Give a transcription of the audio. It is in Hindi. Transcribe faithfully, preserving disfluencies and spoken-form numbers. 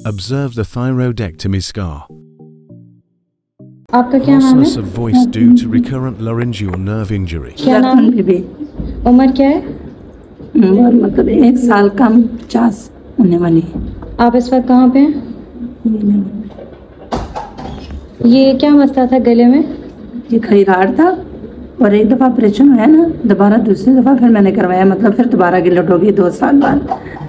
Observe the thyroidectomy scar. आपका क्या नाम Hoarseness है? of voice due to recurrent laryngeal nerve injury. क्या नाम है? बेबी उम्र क्या है? उम्र मतलब एक साल कम पचास होने वाली है। आप इस वक्त कहाँ पे हैं? ये क्या मसला था गले में? ये खैरार था और एक दफ़ा ऑपरेशन हुआ ना, दोबारा दूसरी दफ़ा फिर मैंने करवाया, मतलब फिर दोबारा गिलट हो गई दो साल बाद।